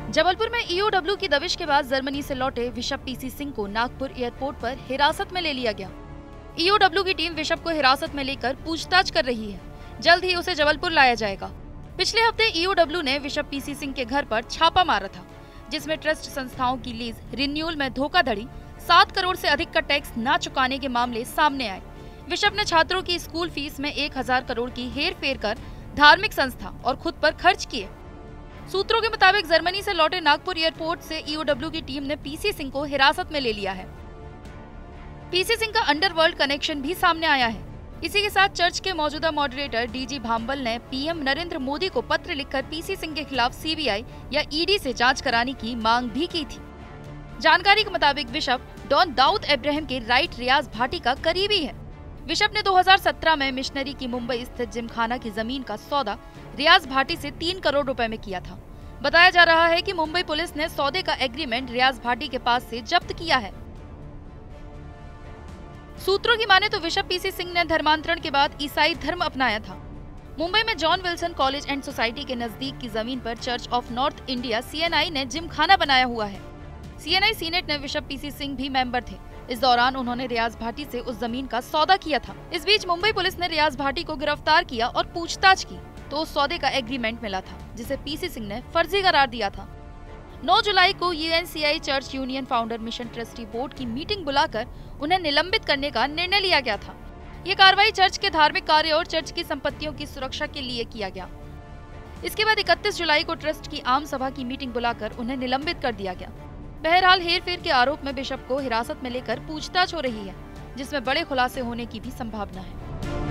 जबलपुर में ईओडब्ल्यू की दबिश के बाद जर्मनी से लौटे बिशप पीसी सिंह को नागपुर एयरपोर्ट पर हिरासत में ले लिया गया। ईओडब्ल्यू की टीम बिशप को हिरासत में लेकर पूछताछ कर रही है। जल्द ही उसे जबलपुर लाया जाएगा। पिछले हफ्ते ईओडब्ल्यू ने बिशप पीसी सिंह के घर पर छापा मारा था, जिसमें ट्रस्ट संस्थाओं की लीज रिन्यूअल में धोखाधड़ी, 7 करोड़ से अधिक का टैक्स न चुकाने के मामले सामने आए। बिशप ने छात्रों की स्कूल फीस में 1000 करोड़ की हेरफेर कर धार्मिक संस्था और खुद पर खर्च किए। सूत्रों के मुताबिक जर्मनी से लौटे नागपुर एयरपोर्ट से ईओडब्ल्यू की टीम ने पीसी सिंह को हिरासत में ले लिया है। पीसी सिंह का अंडरवर्ल्ड कनेक्शन भी सामने आया है। इसी के साथ चर्च के मौजूदा मॉडरेटर डीजी भांबल ने पीएम नरेंद्र मोदी को पत्र लिखकर पीसी सिंह के खिलाफ सीबीआई या ईडी से जांच कराने की मांग भी की थी। जानकारी के मुताबिक बिशप डॉन दाऊद इब्राहिम के राइट रियाज भाटी का करीबी है। बिशप ने 2017 में मिशनरी की मुंबई स्थित जिमखाना की जमीन का सौदा रियाज भाटी से 3 करोड़ रुपए में किया था। बताया जा रहा है कि मुंबई पुलिस ने सौदे का एग्रीमेंट रियाज भाटी के पास से जब्त किया है। सूत्रों की माने तो बिशप पीसी सिंह ने धर्मांतरण के बाद ईसाई धर्म अपनाया था। मुंबई में John Wilson college and society के नजदीक की जमीन पर church of North India CNI ने जिमखाना बनाया हुआ है। सीएनआई सीनेट में बिशप पीसी सिंह भी मेंबर थे। इस दौरान उन्होंने रियाज भाटी से उस जमीन का सौदा किया था। इस बीच मुंबई पुलिस ने रियाज भाटी को गिरफ्तार किया और पूछताछ की तो उस सौदे का एग्रीमेंट मिला था, जिसे पीसी सिंह ने फर्जी करार दिया था। 9 जुलाई को UNCI church union founder mission trustee board की मीटिंग बुलाकर उन्हें निलंबित करने का निर्णय लिया गया था। ये कार्रवाई चर्च के धार्मिक कार्य और चर्च की संपत्तियों की सुरक्षा के लिए किया गया। इसके बाद 31 जुलाई को ट्रस्ट की आम सभा की मीटिंग बुलाकर उन्हें निलंबित कर दिया गया। बहरहाल हेरफेर के आरोप में बिशप को हिरासत में लेकर पूछताछ हो रही है, जिसमें बड़े खुलासे होने की भी संभावना है।